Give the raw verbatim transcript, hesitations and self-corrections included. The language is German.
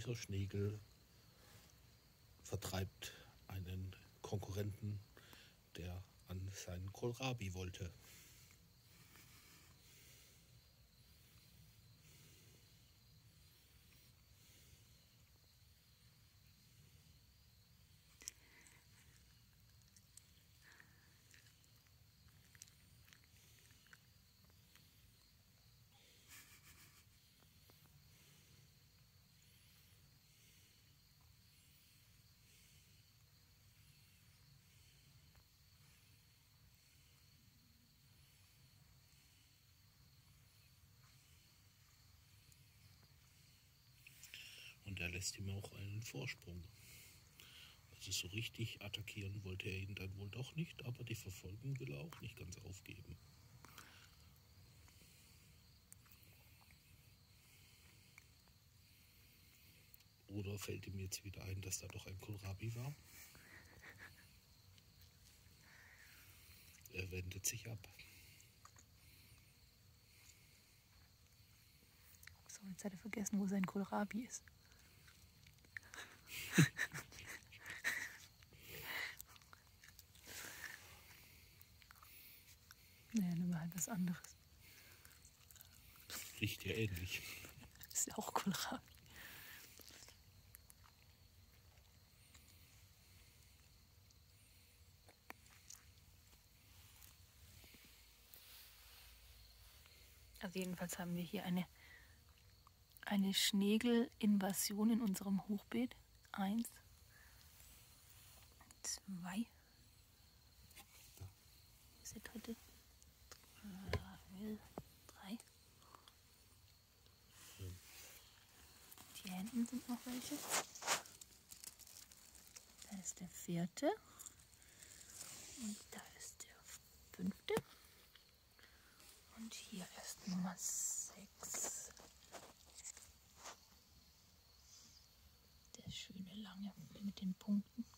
dieser Schnegel vertreibt einen Konkurrenten, der an seinen Kohlrabi wollte. Und er lässt ihm auch einen Vorsprung. Also so richtig attackieren wollte er ihn dann wohl doch nicht, aber die Verfolgung will er auch nicht ganz aufgeben. Oder fällt ihm jetzt wieder ein, dass da doch ein Kohlrabi war? Er wendet sich ab. So, jetzt hat er vergessen, wo sein Kohlrabi ist. Naja, nimm mal halt was anderes. Riecht ja ähnlich. Das ist ja auch Kohlrabi. Also jedenfalls haben wir hier eine, eine Schnegelinvasion in unserem Hochbeet. Eins, zwei. Das ist der dritte. Drei. Hier hinten sind noch welche. Da ist der vierte. Und da ist der fünfte. Und hier ist Nummer sechs. Der schöne lange mit den Punkten.